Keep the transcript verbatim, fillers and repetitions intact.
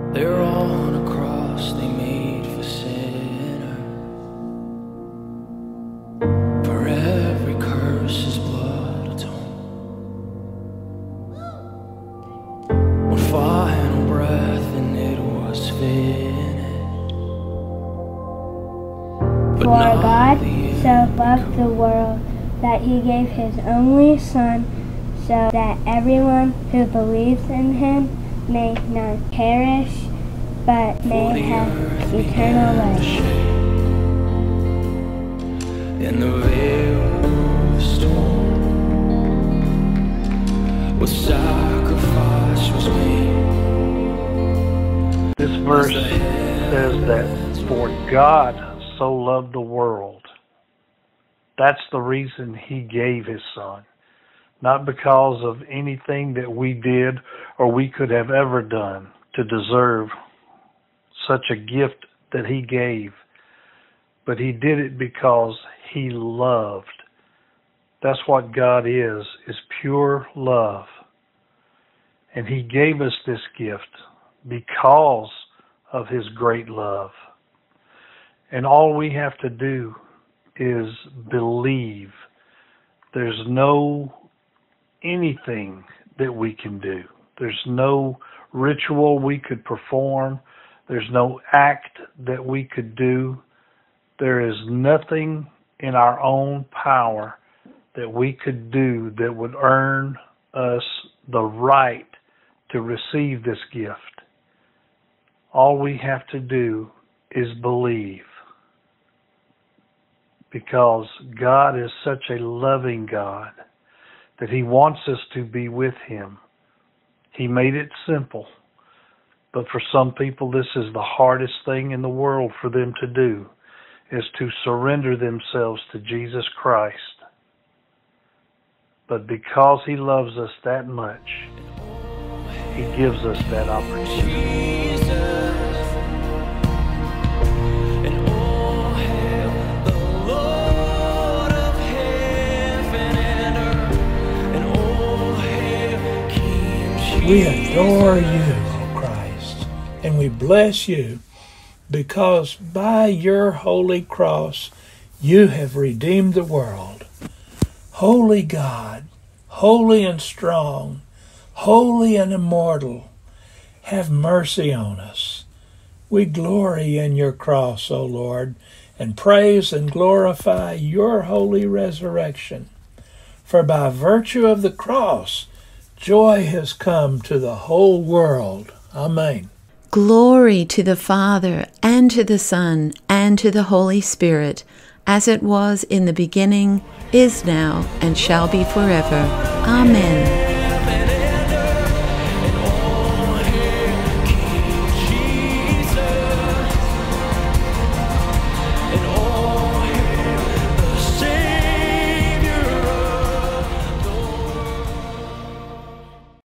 They're on a cross they made for sinners. For every curse his blood atoned. One final breath and it was finished. But For now God the so end loved the world that he gave his only Son, so that everyone who believes in him may not perish, but may have eternal life. And the veil was torn, with sacrifice was made. This verse says that for God so loved the world. That's the reason he gave his Son. Not because of anything that we did or we could have ever done to deserve such a gift that he gave. But he did it because he loved. That's what God is, is pure love. And he gave us this gift because of his great love. And all we have to do is believe. There's no anything that we can do. There's no ritual we could perform. There's no act that we could do. There is nothing in our own power that we could do that would earn us the right to receive this gift. All we have to do is believe. Because God is such a loving God that he wants us to be with him. He made it simple. But for some people, this is the hardest thing in the world for them to do, is to surrender themselves to Jesus Christ. But because he loves us that much, he gives us that opportunity. We adore you, O Christ, and we bless you because by your holy cross you have redeemed the world. Holy God, holy and strong, holy and immortal, have mercy on us. We glory in your cross, O Lord, and praise and glorify your holy resurrection. For by virtue of the cross, joy has come to the whole world. Amen. Glory to the Father, and to the Son, and to the Holy Spirit, as it was in the beginning, is now, and shall be forever. Amen.